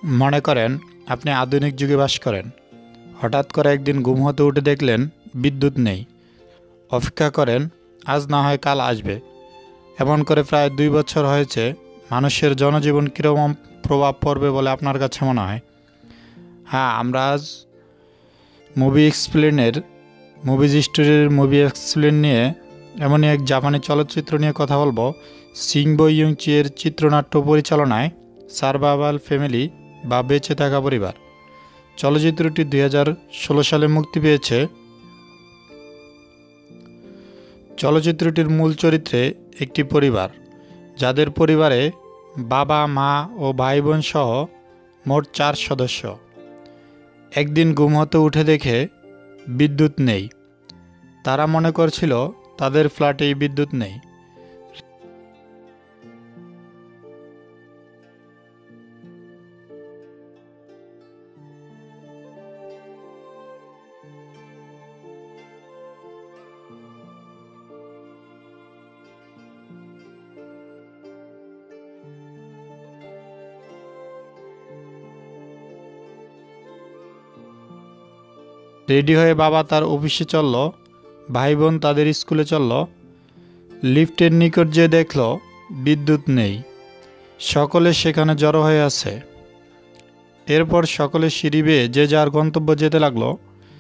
মনে করেন আপনি আধুনিক যুগে বাস করেন। হঠাৎ করে একদিন ঘুম হতে উঠে দেখলেন বিদ্যুৎ নেই। অপেক্ষা করেন, আজ না হয় কাল আসবে। এমন করে প্রায় 2 বছর হয়েছে। মানুষের জনজীবন কীরকম প্রভাব পড়বে বলে আপনার কাছে মনে হয়? হ্যাঁ, আমরা আজ মুভিজ স্টোরির মুভি এক্সপ্লেন নিয়ে এমনই এক জাপানি চলচ্চিত্র নিয়ে কথা বলবো। সিংবো ইয়ুংচি এর চিত্রনাট্য পরিচালনায় সারভাইভাল ফ্যামিলি বা বেঁচে থাকা পরিবার চলচ্চিত্রটি 2016 সালে মুক্তি পেয়েছে। চলচ্চিত্রটির মূল চরিত্রে একটি পরিবার, যাদের পরিবারে বাবা, মা ও ভাই বোন সহ মোট 4 সদস্য। একদিন ঘুম হতে উঠে দেখে বিদ্যুৎ নেই। তারা মনে করছিল তাদের ফ্ল্যাটেই বিদ্যুৎ নেই। রেডি হয়ে বাবা তার অফিসে চলল, ভাই বোন তাদের স্কুলে চলল। লিফটের নিকট যেয়ে দেখল বিদ্যুৎ নেই। সকলে সেখানে জড়ো হয়ে আছে। এরপর সকলে সিঁড়ি বেয়ে যে যার গন্তব্য যেতে লাগলো।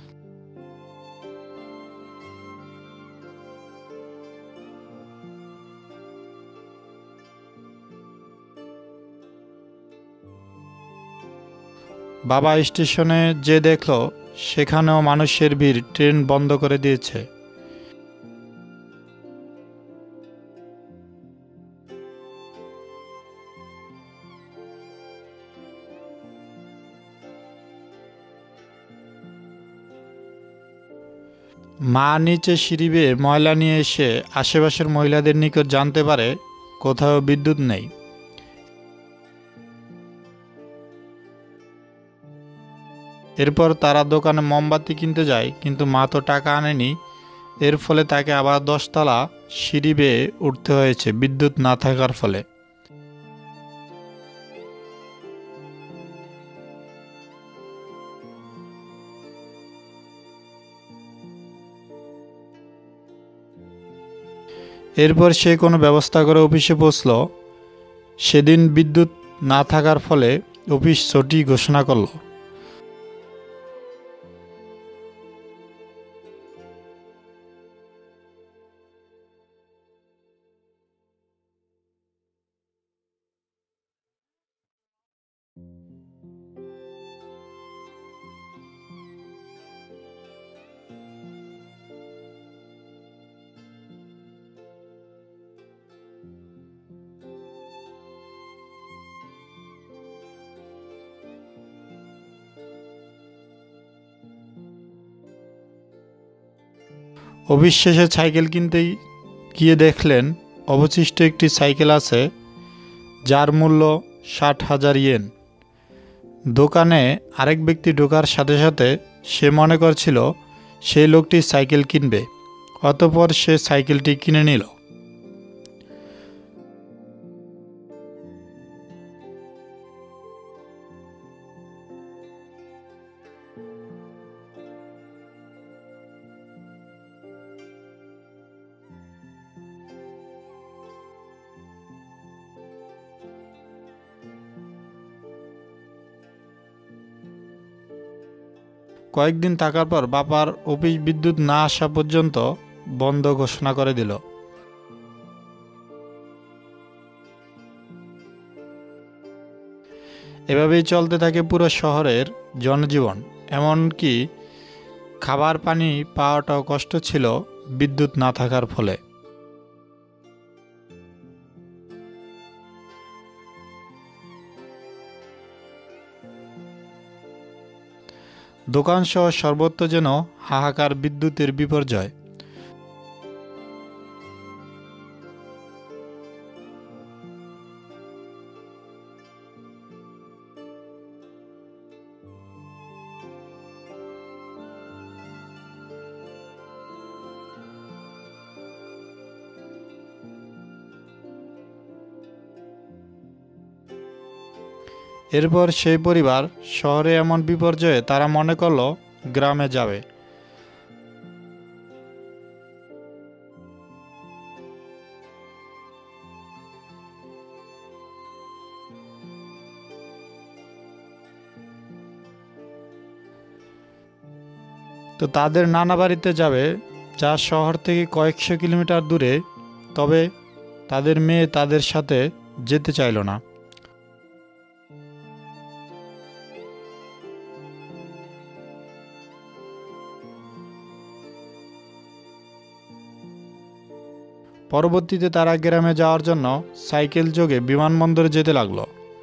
বাবা স্টেশনে যে দেখল সেখানেও মানুষের ভিড়, ট্রেন বন্ধ করে দিয়েছে। মা নিচে সিঁড়ি বেয়ে ময়লা নিয়ে এসে আশেপাশের মহিলাদের নিকট জানতে পারে কোথাও বিদ্যুৎ নেই। এরপর তারা দোকানে মোমবাতি কিনতে যায়, কিন্তু মা তো টাকা আনেনি। এর ফলে তাকে আবার 10 তলা সিঁড়ি বেয়ে উঠতে হয়েছে বিদ্যুৎ না থাকার ফলে। এরপর সে কোনো ব্যবস্থা করে অফিসে পৌঁছল। সেদিন বিদ্যুৎ না থাকার ফলে অফিস ছুটি ঘোষণা করল। অফিস শেষে সাইকেল কিনতে গিয়ে দেখলেন অবশিষ্ট একটি সাইকেল আছে, যার মূল্য 60,000 ইয়েন। দোকানে আরেক ব্যক্তি ঢোকার সাথে সাথে সে মনে করছিল সেই লোকটি সাইকেল কিনবে। অতঃপর সে সাইকেলটি কিনে নিল। কয়েকদিন থাকার পর বাবার অফিস বিদ্যুৎ না আসা পর্যন্ত বন্ধ ঘোষণা করে দিল। এভাবেই চলতে থাকে পুরো শহরের জনজীবন। এমনকি খাবার পানি পাওয়াটাও কষ্ট ছিল বিদ্যুৎ না থাকার ফলে। দোকানসহ সর্বত্র যেন হাহাকার, বিদ্যুতের বিপর্যয়। এরপর সেই পরিবার শহরে এমন বিপর্যয়ে তারা মনে করল গ্রামে যাবে। তো তাদের নানা বাড়িতে যাবে, যা শহর থেকে কয়েকশো কিলোমিটার দূরে। তবে তাদের মেয়ে তাদের সাথে যেতে চাইল না। পরবর্তীতে তারা গ্রামে যাওয়ার জন্য সাইকেল যোগে বিমানবন্দরে যেতে লাগলো।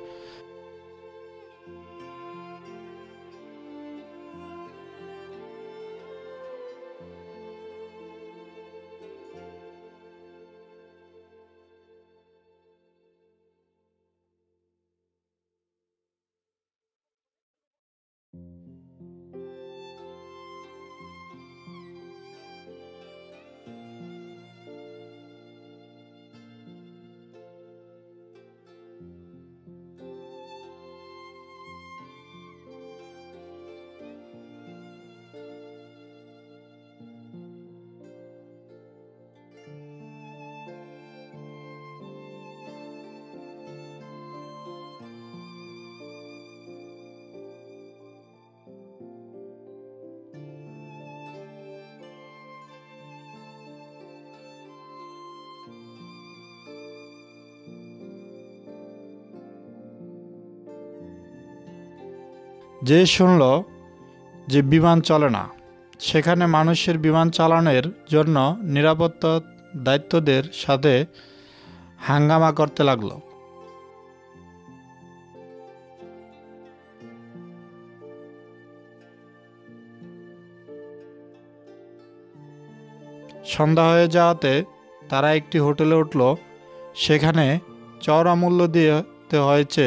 যে শুনল যে বিমান চলে না, সেখানে মানুষের বিমান চালানোর জন্য নিরাপত্তা দায়িত্বদের সাথে হাঙ্গামা করতে লাগলো। সন্ধ্যা হয়ে যাওয়াতে তারা একটি হোটেলে উঠল। সেখানে চওড়া মূল্য দিতে হয়েছে।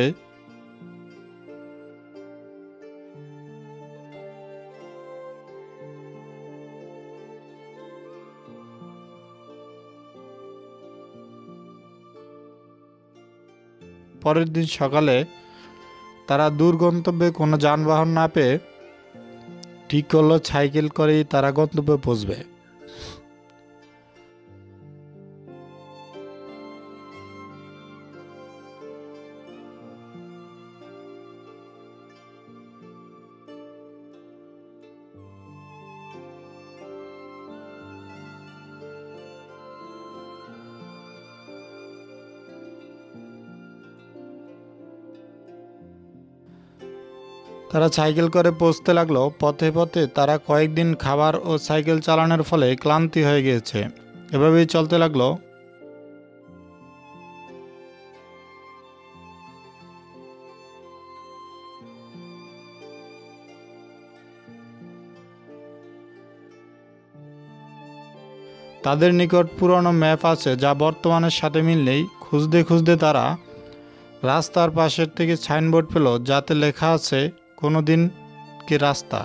পরের দিন সকালে তারা দূর গন্তব্যে কোনো যানবাহন না পেয়ে ঠিক করলো সাইকেল করেই তারা গন্তব্যে পৌঁছবে। তারা সাইকেল করে পৌঁছতে লাগলো। পথে পথে তারা কয়েকদিন খাবার ও সাইকেল চালানোর ফলে ক্লান্তি হয়ে গিয়েছে। এভাবেই চলতে লাগলো। তাদের নিকট পুরনো ম্যাপ আছে, যা বর্তমানের সাথে মিল নেই। খুঁজতে খুঁজতে তারা রাস্তার পাশের থেকে সাইনবোর্ড পেল, যাতে লেখা আছে কোনোদিন কি রাস্তা।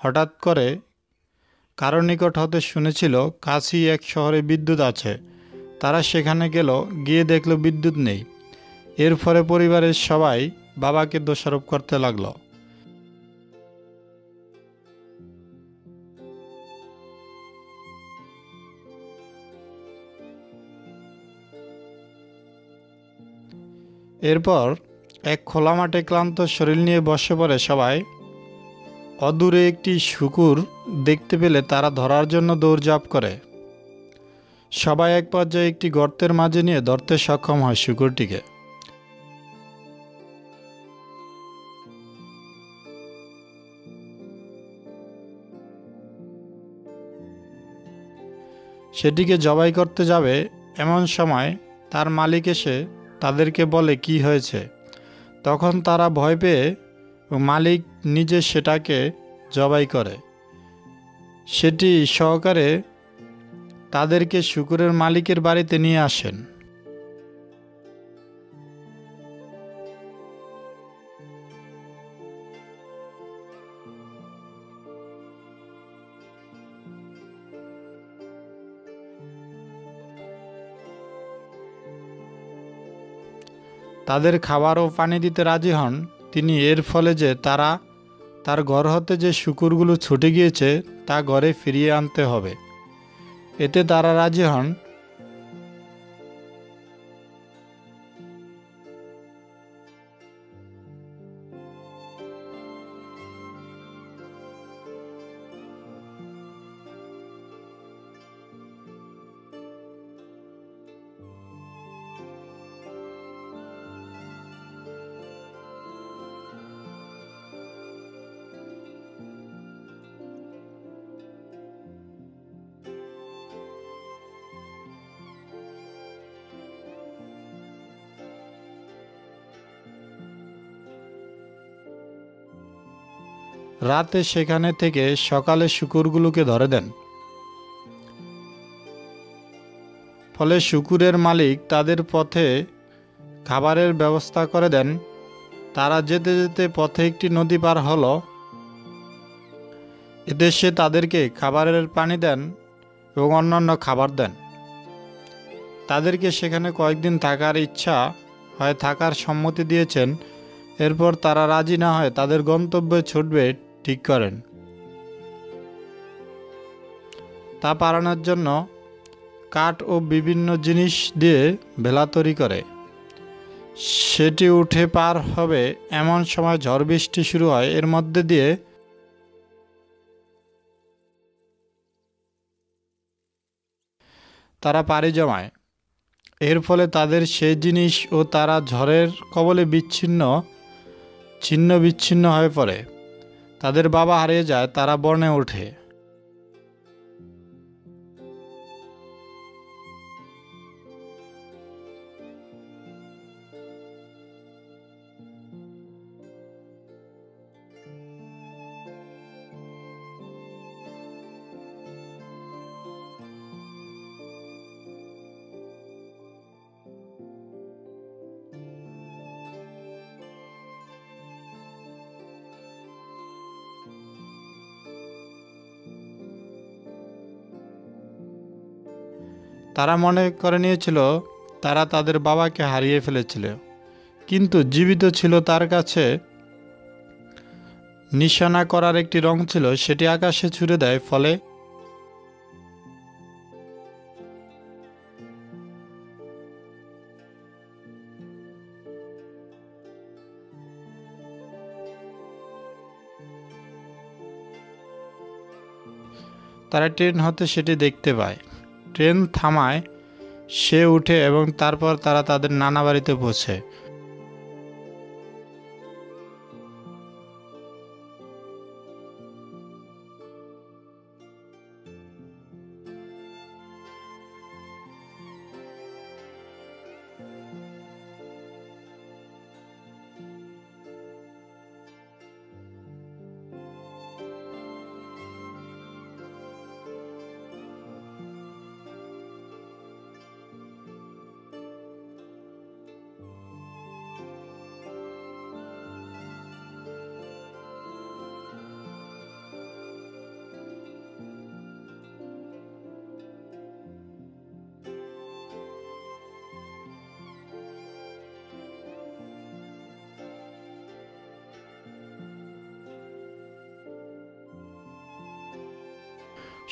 হঠাৎ করে কারো নিকট হতে শুনেছিল কাছেই এক শহরে বিদ্যুৎ আছে। তারা সেখানে গেল, গিয়ে দেখল বিদ্যুৎ নেই। এর ফলে পরিবারের সবাই বাবাকে দোষারোপ করতে লাগলো। এরপর এক খোলা মাঠে ক্লান্ত শরীর নিয়ে বসে পড়ে সবাই। অদূরে একটি শূকর দেখতে পেলে তারা ধরার জন্য দৌড়ঝাঁপ করে। সবাই এক পর্যায়ে একটি গর্তের মাঝে নিয়ে ধরতে সক্ষম হয় শূকরটিকে। সেটিকে জবাই করতে যাবে এমন সময় তার মালিক এসে তাদেরকে বলে কি হয়েছে। তখন তারা ভয় পেয়ে মালিক নিজে সেটাকে জবাই করে। সেটি সহকারে তাদেরকে শূকরের মালিকের বাড়িতে নিয়ে আসেন। তাদের খাবার ও পানি দিতে রাজি হন তিনি। এর ফলে যে তার ঘর হতে যে শূকরগুলো ছুটে গিয়েছে তা ঘরে ফিরিয়ে আনতে হবে, এতে তারা রাজি হন। রাতে সেখানে থেকে সকালে শূকরগুলোকে ধরে দেন। ফলে শূকরের মালিক তাদের পথে খাবারের ব্যবস্থা করে দেন। তারা যেতে যেতে পথে একটি নদী পার হলো। এতে সে তাদেরকে খাবারের পানি দেন এবং অন্যান্য খাবার দেন। তাদেরকে সেখানে কয়েকদিন থাকার ইচ্ছা হয় থাকার সম্মতি দিয়েছেন। এরপর তারা রাজি না হয়ে তাদের গন্তব্যে ছুটবে ঠিক করেন। তা পালানোর জন্য কাঠ ও বিভিন্ন জিনিস দিয়ে ভেলা তৈরি করে। সেটি উঠে পার হবে এমন সময় ঝড় বৃষ্টি শুরু হয়। এর মধ্যে দিয়ে তারা পাড়ি জমায়। এর ফলে তাদের সেই জিনিস ও তারা ঝড়ের কবলে ছিন্ন বিচ্ছিন্ন হয়ে পড়ে। তাদের বাবা হারিয়ে যায়, তারা বনে ওঠে। তারা মনে করে নিয়েছিল তারা তাদের বাবাকে হারিয়ে ফেলেছিল, কিন্তু জীবিত ছিল তার কাছে নিশানা করার একটি রং ছিল, সেটি আকাশে ছুড়ে দেয়। ফলে তারা ট্রেন হতে সেটি দেখতে পায়। ট্রেন থামায়, সে উঠে এবং তারপর তারা তাদের নানা বাড়িতে পৌঁছে।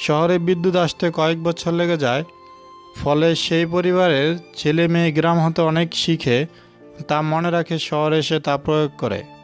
শহরে বিদ্যুৎ আসতে কয়েক বছর লেগে যায়। ফলে সেই পরিবারের ছেলে মেয়ে গ্রাম হতে অনেক শিখে তা মনে রাখে শহরে এসে তা প্রয়োগ করে।